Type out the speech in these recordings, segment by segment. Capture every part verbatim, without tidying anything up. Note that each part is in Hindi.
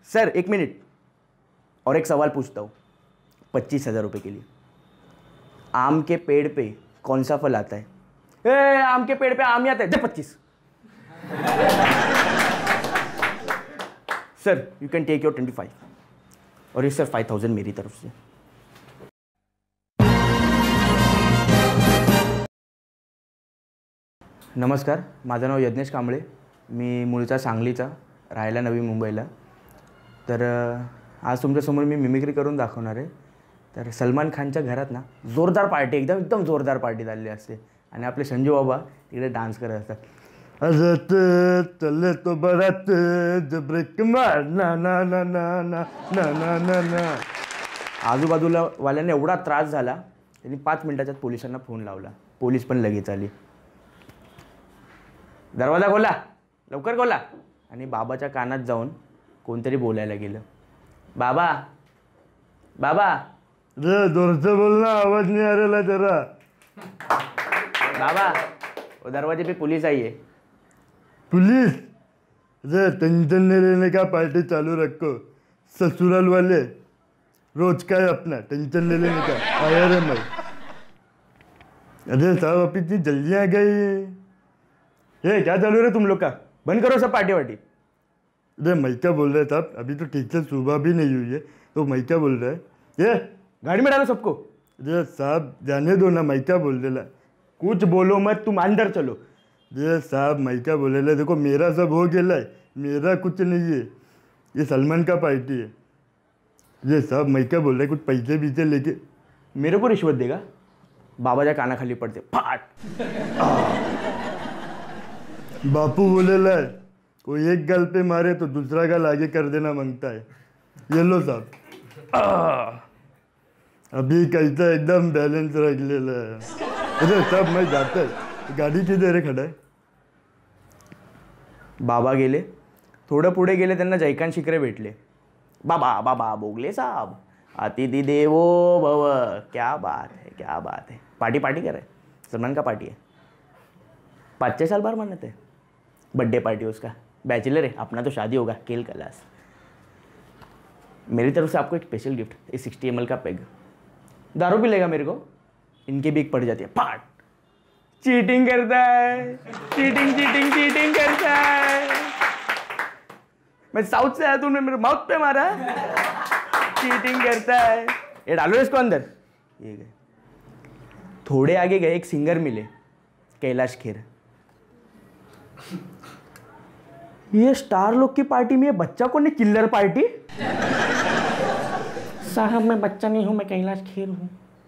सर एक मिनट और एक सवाल पूछता हूँ, पच्चीस हजार रुपये के लिए। आम के पेड़ पे कौन सा फल आता है? ए, आम के पेड़ पे आम ही आता है, दे पच्चीस। Sir you can take your twenty five और ये सर फाइव थाउजेंड मेरी तरफ से। नमस्कार, माझं नाव यज्ञेश कांबळे, मी मूळचा सांगलीचा, राहायला नवी मुंबईला। तर आज तुमच्यासमोर मी मिमिक्री करून दाखवणार आहे। तर सलमान खानच्या घरात ना जोरदार पार्टी, एकदम एकदम जोरदार पार्टी झालेली असते आणि आपले संजू बाबा तिकडे डान्स करत असतात। हजरत चले तो बरात जबरेक मार ना ना ना ना ना ना ना ना ना। आजूबाजूला वाल्यांना एवढा त्रास झाला, त्यांनी पाच मिनिटाच्यात पोलिसांना फोन लावला। पोलीस पण लगेच आली। दरवाजा खोला, लवकर खोला। आणि बाबाच्या कानात जाऊन कोणतरी बोलायला गेलं, बाबा बाबा। रे जोर से बोलना, आवाज नहीं आ रहा जरा। बाबा वो दरवाजे पे पुलिस आई है। पुलिस? रे टेंशन नहीं लेने का, पार्टी चालू रखो। ससुराल वाले रोज का है अपना, टेंशन नहीं लेने का। आया रे मैं। अरे साहब आप इतनी जल्दी आ गए, ये क्या चालू है तुम लोग का? बंद करो सब पार्टी वार्टी। अरे मैं क्या बोल रहा था, अभी तो ठीक से सुबह भी नहीं हुई है, तो मैं क्या बोल रहा है, ये गाड़ी में डालो सबको। अरे साहब जाने दो ना, मैं क्या बोल रहा, कुछ बोलो मत, तुम अंदर चलो। अरे साहब मैं क्या बोल रहा, देखो मेरा सब हो गया है, मेरा कुछ नहीं है, ये सलमान का पार्टी है। ये साहब मैं क्या बोल रहा है, कुछ पैसे बीसे लेके मेरे को रिश्वत देगा? बाबाच्या कानाखाली पडते फाट। बापू बोलेला है, कोई एक गाल पे मारे तो दूसरा गाल आगे कर देना मांगता है। ये लो साहब, अभी कैसा एकदम बैलेंस रख लेला है। अरे साहब मैं जाता है, गाडी किती रे खडा आहे? बाबा गेले, थोडं पुढे गेले, त्यांना जयकांत शिकरे भेटले। बाबा बाबा बोगले साहब, अतिथि देवो भव। क्या बात है, क्या बात है। पार्टी पार्टी कर रहे, सलमान का पार्टी है, पाँच छः साल बार मनाते हैं, बर्थडे पार्टी उसका, बैचलर है, अपना तो शादी होगा, केल कलास। मेरी तरफ से आपको एक स्पेशल गिफ्ट, ये सिक्सटी एम एल का पेग। दारू भी लेगा मेरे को, इनकी बीक पड़ जाती है फाट। चीटिंग करता है, चीटिंग चीटिंग चीटिंग करता है। मैं साउथ से आया, तुमने मेरे माउथ पे मारा। चीटिंग करता है। ये डालो इसको अंदर। ये गए, थोड़े आगे गए, एक सिंगर मिले, कैलाश खेर। ये स्टार लोग की पार्टी में ये बच्चा कौन है, चिल्लर पार्टी? साहब मैं बच्चा नहीं हूं, मैं कैलाश खेर हूं।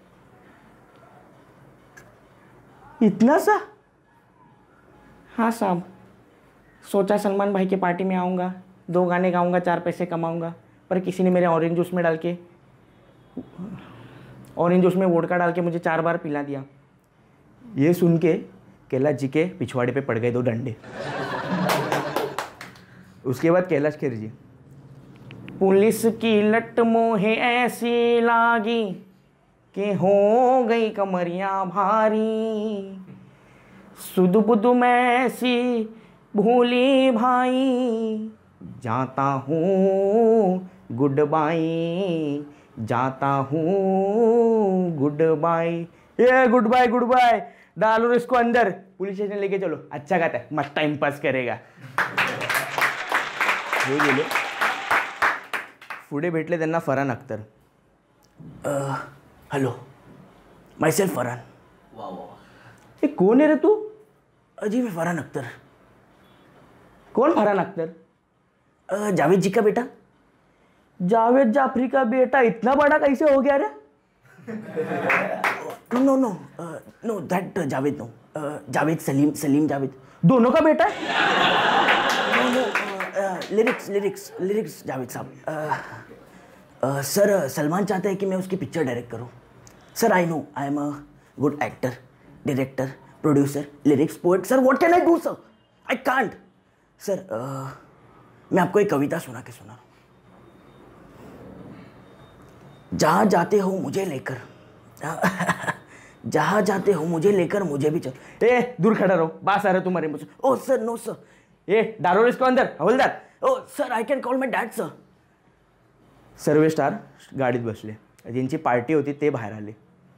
इतना सा? हाँ साहब, सोचा सलमान भाई की पार्टी में आऊंगा, दो गाने गाऊंगा, चार पैसे कमाऊंगा, पर किसी ने मेरे ऑरेंज जूस में डाल के ऑरेंज जूस में वोडका डाल के मुझे चार बार पिला दिया। ये सुन के कैलाश जी के पिछवाड़े पे पड़ गए दो डंडे। उसके बाद कैलाश खेर जी, पुलिस की लट मोहे ऐसी लागी कि हो गई कमरियां भारी, सुध बुध में सी भूली भाई, जाता हूँ गुड बाई, जाता हूँ गुड बाई। ये गुड बाय गुड बाय, डालो इसको अंदर, पुलिस स्टेशन लेके चलो, अच्छा गाता है, मस्त टाइम पास करेगा। हे गेले, पुढे भेटले त्यांना Farhan Akhtar. Hello, myself Farhan. वा वा, ये कौन है रे तू? अजी मैं फरहान अख्तर। कौन फरहान अख्तर? जावेद जी का बेटा। जावेद जाफरी का बेटा इतना बड़ा कैसे हो गया रे? No no no that Javed no, Javed Salim, Salim Javed, दोनों का बेटा है। No no, lyrics lyrics lyrics Javed साहब। सर सलमान चाहता है कि मैं उसकी पिक्चर डायरेक्ट करूं। Sir I know, I am a good actor, director, producer, lyrics poet. Sir what can I do sir? I can't. Sir मैं आपको एक कविता सुना के सुना। जहाँ जाते हो मुझे लेकर, जहाँ जाते हो मुझे लेकर मुझे भी चल। ए दूर खड़ा रहो, बास आ रहा तुम्हारे मुझसे। ओ सर नो सर, ए डालो इसको अंदर, हवलदार। Oh sir I can call my dad sir. सर्व स्टार गाडीत बसले, ज्यांची पार्टी होती ते बाहेर आले.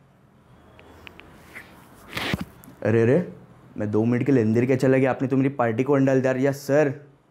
अरे अरे मैं दो मिनट के लिए अंदर क्या चला गया, आपने तो मेरी पार्टी को डाल दिया यार सर.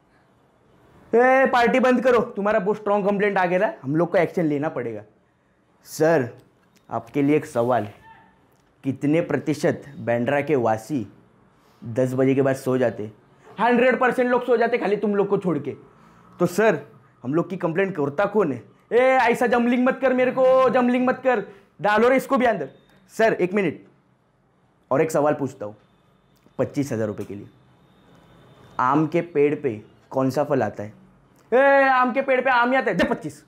ए पार्टी बंद करो, तुम्हारा बहुत स्ट्रॉन्ग कंप्लेंट आ गया है, हम लोग को एक्शन लेना पड़ेगा. सर आपके लिए एक सवाल, कितने प्रतिशत बैंड्रा के वासी दस बजे के बाद सो जाते? हंड्रेड परसेंट लोग सो जाते, खाली तुम लोग को छोड़ के. तो सर हम लोग की कंप्लेंट करता कौन है? ए ऐसा जमलिंग मत कर, मेरे को जमलिंग मत कर, डालो रे इसको भी अंदर. सर एक मिनट और एक सवाल पूछता हूँ, पच्चीस हजार रुपये के लिए. आम के पेड़ पे कौन सा फल आता है? ए आम के पेड़ पे आम ही आता है, दे पच्चीस.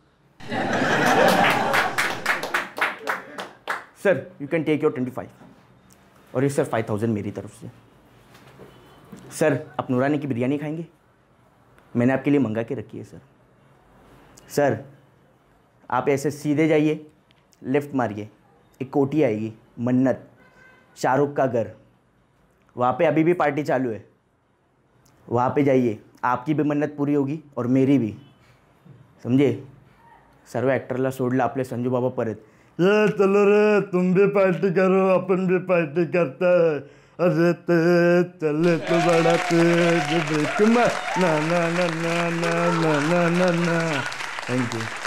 Sir you can take your twenty five और ये सर फाइव थाउजेंड मेरी तरफ से. सर आप नूरानी की बिरयानी खाएंगे? मैंने आपके लिए मंगा के रखी है सर. सर आप ऐसे सीधे जाइए, लेफ्ट मारिए, एक कोठी आएगी, मन्नत, शाहरुख का घर, वहाँ पे अभी भी पार्टी चालू है, वहाँ पे जाइए, आपकी भी मन्नत पूरी होगी और मेरी भी, समझे? सर्व ॲक्टरला सोडलं आपले संजू बाबा परत. ये चलो रे, तुम भी पार्टी करो, अपन भी पार्टी करता है. अरे ते चले तो बड़ा तेज देख ना ना ना ना ना ना ना ना. Thank you.